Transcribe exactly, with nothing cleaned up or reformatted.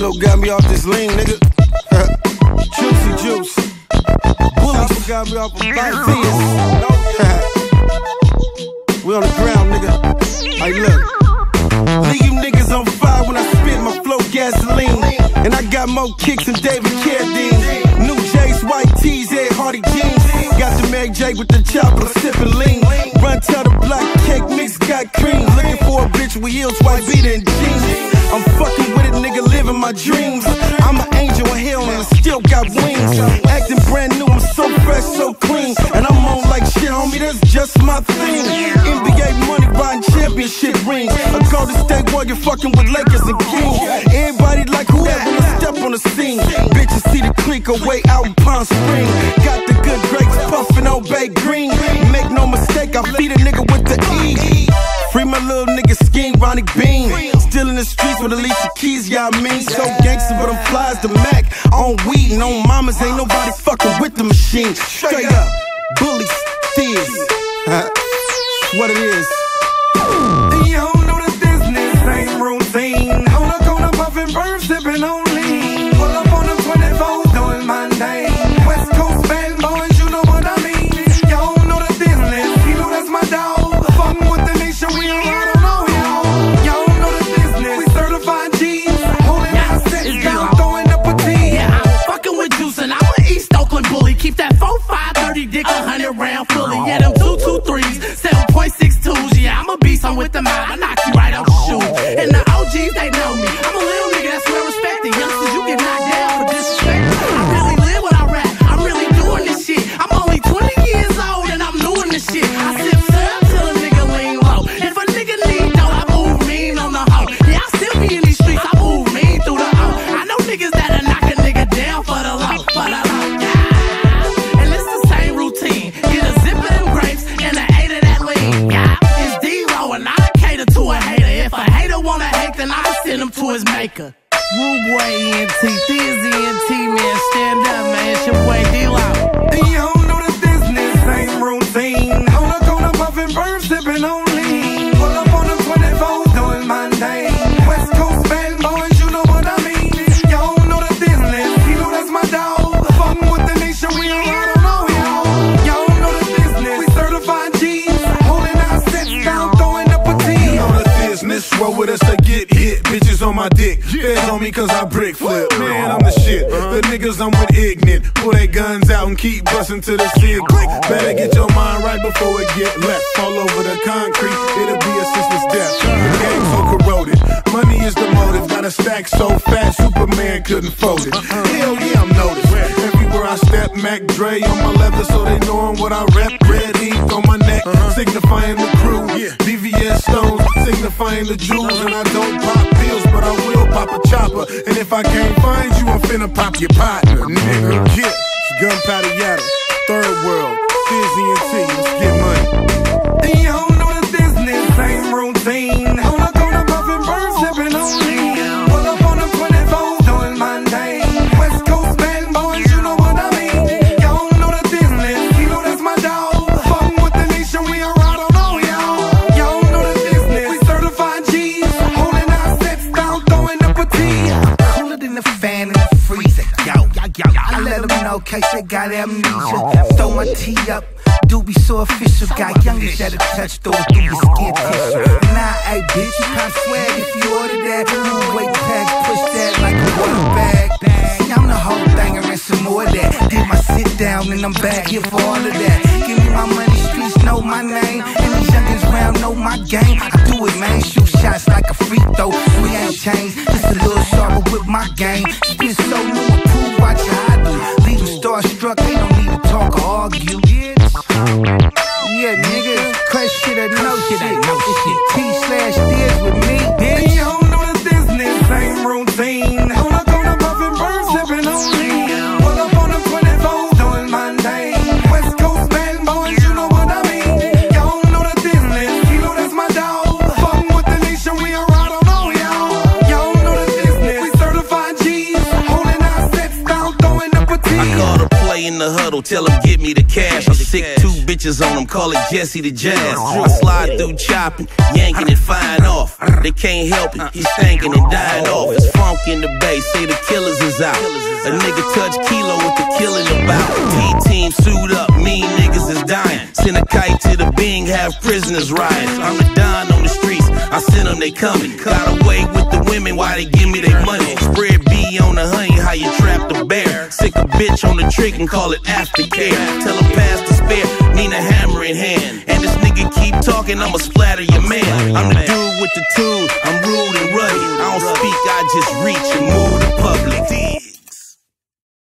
know got me off this lean, nigga. Juicy juice. Bullies got me off of Black Venus. We on the ground, nigga. Hey, look. Leave you niggas on fire when I spit my flow gasoline. And I got more kicks than David Carradine. New J's, white tees, Ed Hardy jeans. Got the Mary J with the chopper, sippin' lean. Run tell the black cake mix got cream. Looking for a bitch with heels, white beater and jeans. I'm fucking with it, nigga, living my dreams. I'm an angel in hell and I still got wings. Acting brand new, I'm so fresh, so clean. And I'm on like shit, homie, that's just my thing. N B A money, riding championship rings. A Golden State Warrior fucking with Lakers and Kings. Everybody like who that when I step on the scene. Bitches see the clique away out in Palm Springs. Got the good grapes puffin' on Bay Green. Make no mistake, I feed a nigga with the E. Free my little nigga scheme, Ronnie Bean. Still in the streets with Alicia Keys, yeah I mean. So gangster, but I'm fly as the Mac. On weed and on mamas, ain't nobody fucking with the machine. Straight up, bullies, thieves. What it is. You don't know the business, same routine. On the corner, puffin' bird, sippin' on lean. Pull up on the twenty-four, doing my name. West Coast bad boys, you know what I mean. You don't know the business, you know that's my dog. Fuckin' with the nation, we don't I don't know, yo. You don't know the business, we certified G's. Holding our sets down, throwing up a T. Yeah, I'm fucking with Juice and I'm an East Oakland bully. Keep that four five thirty dick a hundred round fully. Yeah, them two two threes, seven point six twos. Yeah, I'm a beast, I'm with the mob. I knock you right out the shoe. And the O Gs, they know me. I'm a little nigga that's well respected. Youngsters, you get knocked down for disrespect. I really live what I rap. I'm really doing this shit. I'm only twenty years old and I'm doing this shit. I sip syrup till a nigga lean low. If a nigga need dough, I move mean on the hoe. Yeah, I still be in these streets. I move mean through the O. I know niggas that'll knock a nigga down for the low, for the low. Yeah. And it's the same routine. Get a zip of them grapes and an eight of that lean. Yeah. It's D-Lo and I cater to a hater. If a hater wanna hate, then I send him to his maker. Rude boy E N T, Thizzy E N T, man, stand up, man. It's your boy D-Lo. You don't know the business, same routine. On the corner, puffin' bird, sippin' on lean. Pull up on the twenty-four, doing my name. West Coast bad boys, you know what I mean. You don't know the business, you know that's my dog. Fuckin' with the nation, we don't I don't know, yo. You don't know the business, we certified G's. Holding our sets down, throwing up a T. You know the business, roll with us to get hit. Bitches on my dick, feds on me cause I brick flip. Man, I'm the shit. The niggas I'm with ignorant. Pull their guns out and keep bustin' to the ceiling. Better get your mind right before it get left. Fall over the concrete, it'll be a senseless death. The game so corroded, money is the motive. Got a stack so fat, Superman couldn't fold it. Hell yeah, I'm noticed. Everywhere I step, Mac Dre on my leather, so they knowin' what I rep. Red ink on my neck, signifying the crew. V V S stones, signifying the jewels. And I don't pop pills, but I will pop a chopper. And if I can't find you, I'm finna pop your partner, nigga. Yeah, it's gunpowder yada, third world, Thizzy E N T, let's get money. You don't know the business, same routine. On the corner, puffin' bird, sippin' on lean. Pull up on the twenty-four, doing my name. West Coast bad boys, you know what I mean. You don't know the business, you know that's my dog. Fuckin' with the nation, we are I don't know, yo. You don't know the business, we certified G's. Holding our sets down, throwing up a T. Cooler than the fan in the freezer. Yo, yo, yo, I let them know case they got amnesia. Throw my tea up, do be so official. Got youngest at a touch, throw it through your skin tissue. Nah, hey bitch, you can't swag if you order that. Ooh, weight tag, push that like a water bag. See, I'm the whole thing and some more of that. Did my sit down and I'm back here for all of that. Give me my money, streets know my name. And these youngins round know my game. I do it, man, shoot shots like a freak though. We ain't changed, just a little sharper with my game. Spit so new and prove, watch how I do. Leave them starstruck, they don't need to talk or argue. Yeah, nigga, cause shit I know shit, I know shit. T slash Diz with me, bitch. You don't know the business, same routine. On the corner, puffin' bird, sippin' on lean. Pull up on the twenty-four, doing my name. West Coast bad boys, you know what I mean. You don't know the business, you know that's my dog. Fuckin' with the nation, we are I don't know, yo. You don't know the business, we certified G's. Holding our sets down, throwing up a T. I call the play in the huddle. Draco, tell him get me the cash. I'm sick, two bitches on him, call it Jesse the Jazz. I slide through chopping, yanking it fine off. They can't help it, he's stankin' and dying off. It's funk in the bay, say the killers is out. A nigga touch Kilo with the killing about. T-team suit up, mean niggas is dying. Send a kite to the Bing, have prisoners rioting. I'm the Don on the streets, I send them, they coming. Got away with the women, why they give me their money? Spread B on the honey, how you trap the bear. Sick a bitch on the trick and call it aftercare. Tell him pass the spare, need a hammer in hand. And this nigga keep talking, I'ma splatter your man. I'm the dude with the tune, I'm rude and ruddy. I don't speak, I just reach and move the public.